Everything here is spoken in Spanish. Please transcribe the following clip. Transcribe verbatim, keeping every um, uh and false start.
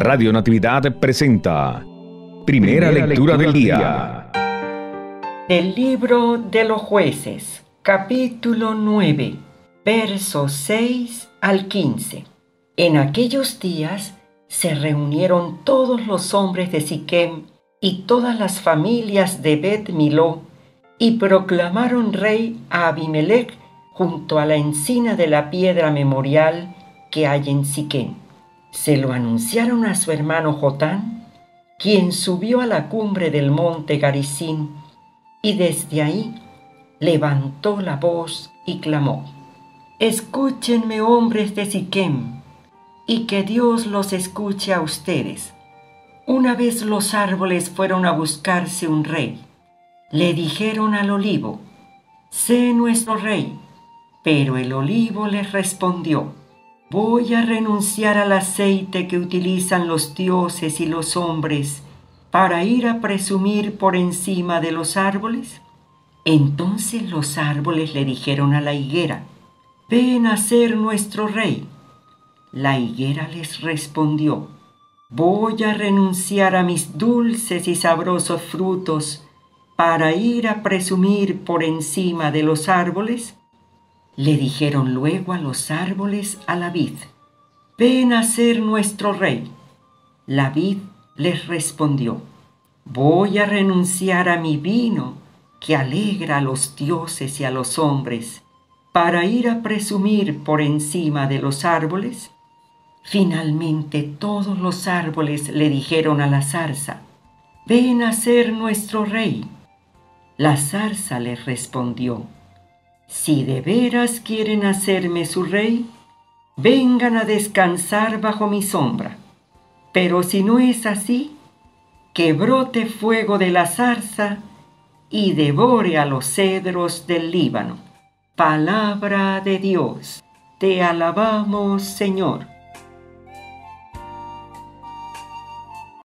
Radio Natividad presenta Primera, Primera lectura, lectura del día. Del libro de los Jueces, capítulo nueve, versos seis al quince. En aquellos días se reunieron todos los hombres de Siquem y todas las familias de Bet Miló y proclamaron rey a Abimelech junto a la encina de la piedra memorial que hay en Siquem. Se lo anunciaron a su hermano Jotán, quien subió a la cumbre del monte Garizim, y desde ahí levantó la voz y clamó: «Escúchenme, hombres de Siquem, y que Dios los escuche a ustedes. Una vez los árboles fueron a buscarse un rey. Le dijeron al olivo: sé nuestro rey. Pero el olivo les respondió: voy a renunciar al aceite que utilizan los dioses y los hombres para ir a presumir por encima de los árboles. Entonces los árboles le dijeron a la higuera: ven a ser nuestro rey. La higuera les respondió: voy a renunciar a mis dulces y sabrosos frutos para ir a presumir por encima de los árboles. Le dijeron luego a los árboles a la vid: ven a ser nuestro rey. La vid les respondió: voy a renunciar a mi vino que alegra a los dioses y a los hombres para ir a presumir por encima de los árboles. Finalmente todos los árboles le dijeron a la zarza: ven a ser nuestro rey. La zarza les respondió: si de veras quieren hacerme su rey, vengan a descansar bajo mi sombra. Pero si no es así, que brote fuego de la zarza y devore a los cedros del Líbano. Palabra de Dios. Te alabamos, Señor.